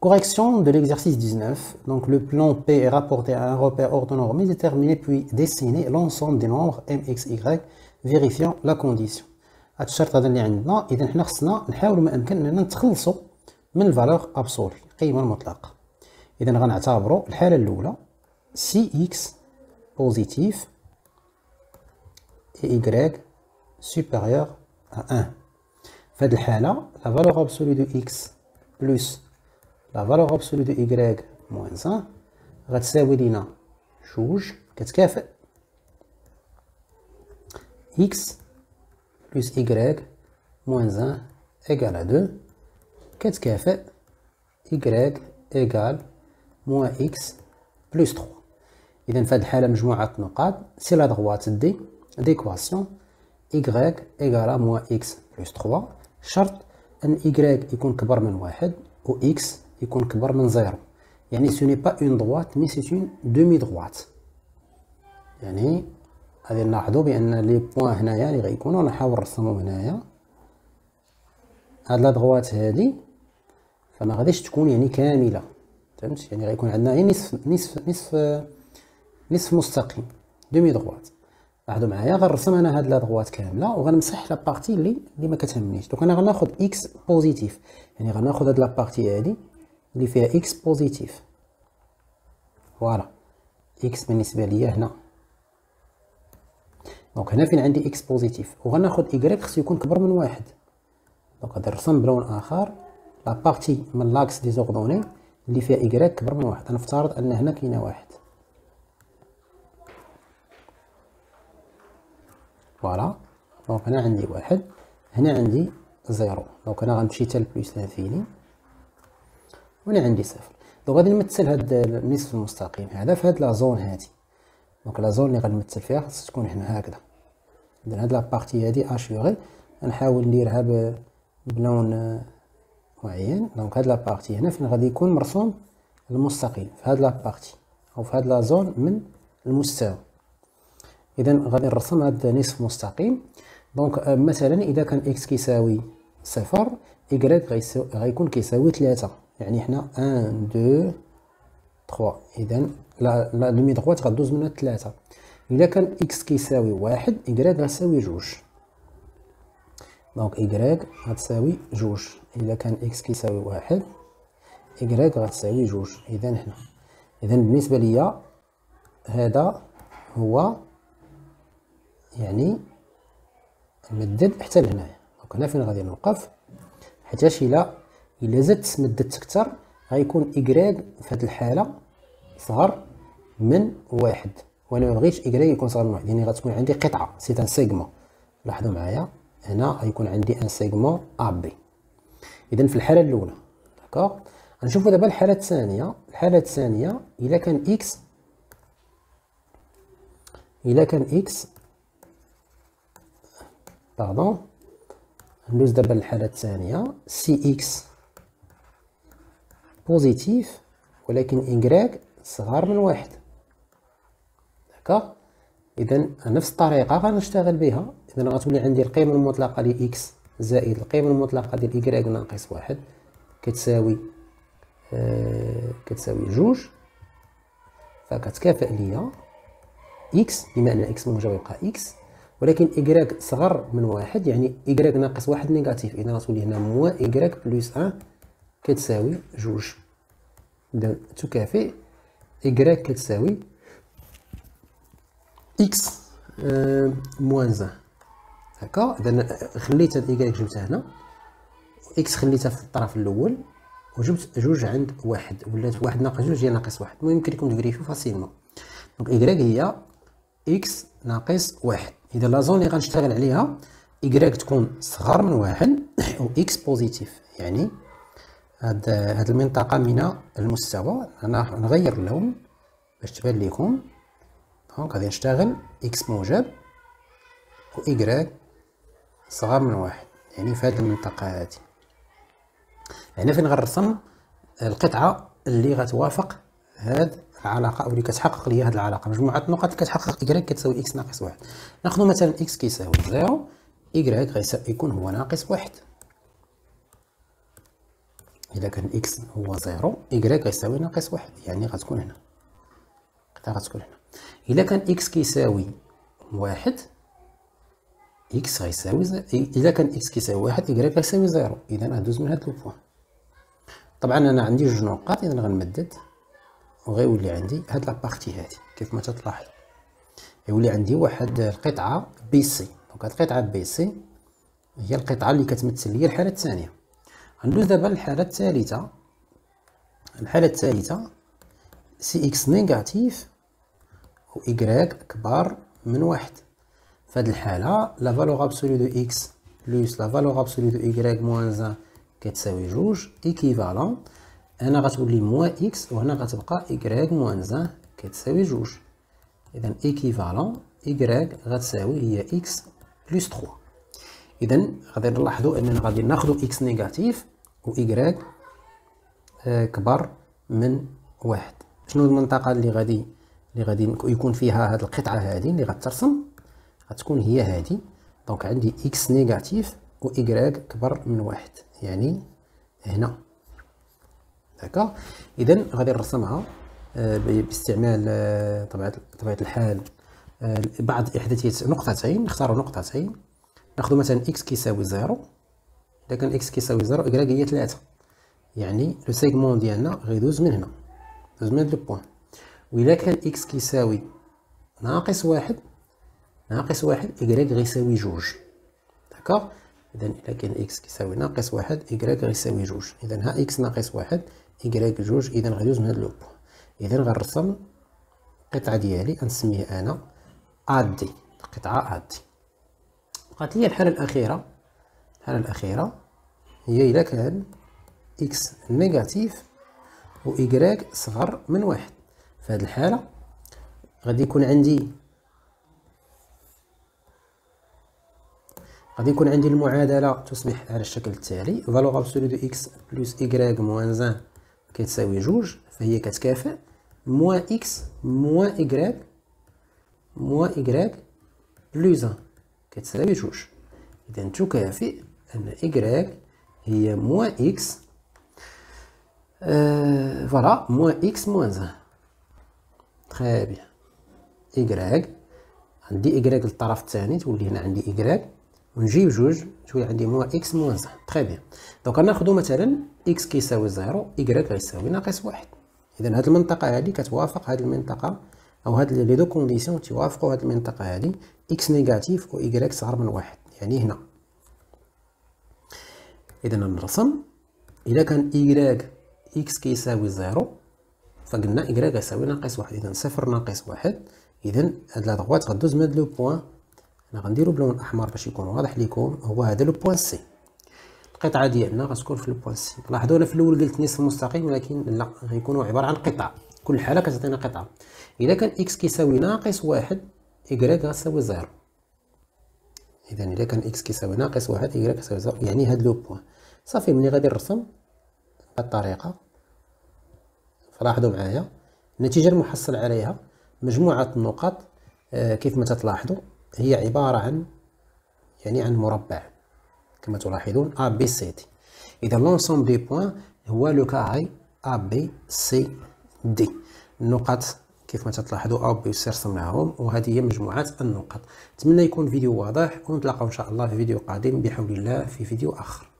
Correction de l'exercice 19. Donc le plan P est rapporté à un repère orthonormé déterminé puis dessiner l'ensemble des nombres m, x, y vérifiant la condition. هاد الشرط هذا اللي عندنا، إذا حنا خصنا نحاولوا ما أمكن أننا نتخلصوا من الفالور أبسولي، القيمة المطلقة. إذا غنعتبروا الحالة الأولى سي إكس بوزيتيف et y supérieur à 1. في هذه الحالة la valeur absolue de x plus la valeur absolue de y moins 1 غتساوي لينا جوج، كتكافئ x plus y moins 1 égale à 2 كتكافئ y égale moins x plus 3. إذا في هذه الحالة مجموعة نقاط سي لا droite d'équation y égale à moins x plus 3 شرط أن y يكون كبر من واحد و x يكون كبر من زيرو. يعني ce n'est pas une droite mais c'est une demi-droite. يعني غادي نلاحظوا بأن لي بوان هنايا اللي غيكونوا نحاول نرسمهم هنايا، هاد لا دغوات هادي فما غاديش تكون يعني كاملة، فهمت؟ يعني غيكون عندنا غير نصف مستقيم دومي دغوات. لاحظوا معايا غنرسم انا هاد لا دغوات كامله وغنمسح لا بارتي اللي ما كتهمنيش. دوك انا غناخذ اكس بوزيتيف، يعني غناخذ هاد لا بارتي هادي اللي فيها اكس بوزيتيف، فوالا اكس بالنسبه ليا هنا. دونك هنا فين عندي اكس بوزيتيف، وغناخذ ايكغيك خصو يكون كبر من واحد. دونك غادي نرسم بلون اخر لا بارتي من لاكس دي زوردوني اللي فيها ايكغيك كبر من واحد. غنفترض ان هنا كاينه واحد، فوالا. دونك هنا عندي واحد، هنا عندي زيرو. دونك انا غنمشي حتى لبلوس لانفيني وهنا عندي صفر. دونك غادي نمثل هاد النصف المستقيم هذا في هاد لا زون هادي. دونك لا زون اللي غنمثل فيها خصها تكون هنا هكذا. اذا هاد لا بارتي هادي اشيغي غنحاول نديرها بلون معين. دونك هاد لا بارتي هنا فين غادي يكون مرسوم المستقيم في هاد لا بارتي او في هاد لا زون من المستوى. اذا غادي نرسم هاد نصف مستقيم. دونك مثلا اذا كان اكس كيساوي صفر y غيكون كيساوي 3، يعني حنا 1 2 3. اذا لا دومي دغوات غدوز منها 3. اذا كان اكس كيساوي واحد y غتساوي جوج، دونك y غتساوي جوج. اذا كان اكس كيساوي واحد y غتساوي جوج. اذا هنا بالنسبه ليا هذا هو يعني مدد حتى لهنايا. دونك هنا فين غادي نوقف، حيتاش الا زدت مددت اكثر غيكون y في هذه الحاله صغر من واحد، وانا ما بغيتش y يكون صغر من واحد. يعني غتكون عندي قطعه سي ان سيغمون. لاحظوا معايا هنا غيكون عندي ان سيغمون ا بي. اذا في الحاله الاولى داكوغ. غنشوفوا دابا الحاله الثانيه. الحاله الثانيه الا كان اكس باردون، ندوز دابا للحاله الثانيه سي اكس بوزيتيف ولكن y صغار من واحد، داكوغ. اذا نفس الطريقه غنشتغل بها. اذا غتولي عندي القيمه المطلقه ل x زائد القيمه المطلقه ديال y ناقص واحد كتساوي جوج، فكتكافئ ليا x بما ان x موجب يبقى x، ولكن y صغر من واحد يعني y ناقص واحد نيجاتيف. اذا غتولي هنا موان y بلس 1 كتساوي جوج. إذا تكافئ y كتساوي x موان 1، هكا. إذا خليت هاد y جبتها هنا، x خليتها في الطرف الأول وجبت جوج عند واحد، ولات واحد ناقص جوج هي ناقص واحد. المهم يمكن لكم تفيريفيو فاسيلمون. دونك y هي x ناقص واحد. إذا لا زون اللي غنشتغل عليها y تكون صغر من واحد و x بوزيتيف، يعني هاد المنطقة من المستوى. أنا نغير اللون باش تبان ليكم. دونك غادي نشتغل x موجب و y صغر من واحد، يعني في هاد المنطقة هادي. هنا فين غنرسم القطعة اللي غتوافق هاد العلاقة او اللي كتحقق لي هاد العلاقة، مجموعة النقط اللي كتحقق y كتساوي x ناقص واحد. ناخذ مثلا x كيساوي 0 y غيكون هو ناقص واحد. إذا كان إكس هو 0 إكغيك غيساوي ناقص 1، يعني غتكون هنا، غتكون هنا. إلا كان إكس كيساوي 1 إكس غيساوي إلا كان إكس كيساوي 1 إكغيك غيساوي 0، إذا غندوز من هاد لو بوان. طبعا أنا عندي جوج نقاط، إذا غنمدد وغيولي عندي هاد لابارتي هادي كيف ما تلاحظوا، يولي عندي واحد القطعة بي سي. دونك هاد القطعة بي سي هي القطعة اللي كتمثل لي الحالة الثانية. غندوز دابا للحالة الثالثة. الحالة الثالثة سي إكس نيجاتيف و إكغيك كبار من 1. في هاد الحالة لا فالور ابسولو دو إكس بلس لا فالور ابسولو دو إكغيك موان 1 كتساوي جوج إيكيفالون. هنا غتولي موان إكس وهنا غتبقى إكغيك موان 1 كتساوي جوج. إذا إيكيفالون إكغيك غتساوي هي إكس بلس 3. إذا غادي نلاحظوا أننا غادي ناخدو إكس نيجاتيف و إكغيك كبر من 1. شنو المنطقة اللي غادي يكون فيها هاد القطعة هادي اللي غترسم؟ غتكون هي هادي. دونك عندي إكس نيجاتيف و إكغيك كبر من 1، يعني هنا. داكوغ. إذا غادي نرسمها باستعمال طبيعة الحال بعض إحداثية نقطتين. نختاروا نقطتين، ناخذ مثلا إكس كيساوي 0. إذا كان إكس كيساوي 0 إكغيك هي 3، يعني لو سيغمون ديالنا غيدوز من هنا، دوز من هاد لو بوان. وإلا كان إكس كيساوي ناقص 1 إكغيك غيساوي جوج. داكوغ. إذا إلا كان إكس كيساوي ناقص 1 إكغيك غيساوي جوج. إذا ها إكس ناقص 1 إكغيك جوج، إذا غيدوز من هاد لو بوان. إذا غنرسم القطعة ديالي غنسميها أنا أدي، القطعة أدي. بقات لي الحالة الأخيرة. الحالة الأخيرة هي إلا كان إكس نيجاتيف و إكغيك صغر من 1. في هذه الحالة غادي يكون عندي المعادلة تصبح على الشكل التالي: فالور ابسولو دو إكس بلس إكغيك موان 1 كتساوي جوج، فهي كتكافئ موان إكس موان إكغيك بلس 1 كتساوي جوج. إذا تكافئ أن إكغيك هي موان إكس فوالا موان إكس موان 1. تخي بيان. إكغيك عندي إكغيك للطرف الثاني تولي هنا عندي إكغيك، ونجيب جوج تولي عندي موان إكس موان 1. تخي بيان. دونك غناخدو مثلا إكس كيساوي 0 إكغيك غيساوي ناقص 1. إذا هاد المنطقة هادي كتوافق هاد المنطقة، أو هاد لي دو كونديسيون توافقوا هاد المنطقة هادي، إكس نيجاتيف و إكغيك صغر من 1، يعني هنا. إذا نرسم إلا كان إكغيك إكس كيساوي 0 فقلنا إكغيك غيساوي ناقص 1. إذا 0 ناقص 1. إذا هاد لا دغوات غدوز من هاد لو بوان. أنا غنديرو بلون أحمر باش يكون واضح ليكم، هو هذا لو بوان سي. القطعة ديالنا غتكون في لو بوان سي. لاحظوا أنا في الأول قلت نصف مستقيم، ولكن لا، غيكونوا عبارة عن قطع، كل حالة كتعطينا قطعة. إلا كان إكس كيساوي ناقص 1 إكغيك غتساوي 0. إذا إلا كان إكس كيساوي ناقص 1 إكغيك غتساوي 0، يعني هاد لو بوان. صافي ملي غادي نرسم بهاد الطريقة، فلاحظوا معايا النتيجة المحصل عليها مجموعة النقط كيف ما تلاحظوا هي عبارة عن عن مربع كما تلاحظون A B C D. إذا لونسومبل دي بوان هو لو كاري A B C D. النقط كيف ما تلاحظوا A و B C رسمناهم، وهذه هي مجموعة النقط. نتمنى يكون فيديو واضح، ونتلاقاو إن شاء الله في فيديو قادم بحول الله في فيديو آخر.